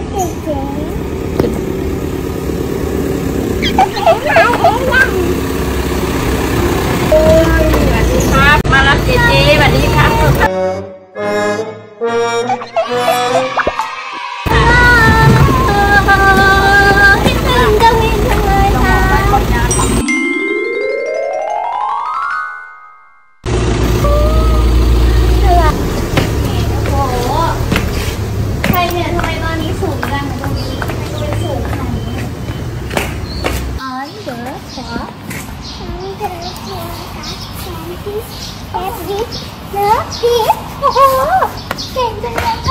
ครับมารับเจเจสวัสดีครับคิดถึงเจ้าวินจังเลยค่ะโอ้โหใครเนี่ยทำไมตอนนี้สูงจังตรงนี้ทำไมตัวเป็นสูงขนาดนี้อ๋อเดี๋ยวขอฉันเธอเพียงฉันที่แอบดิสเลิฟดิสโอ้โหเก่งจังเลย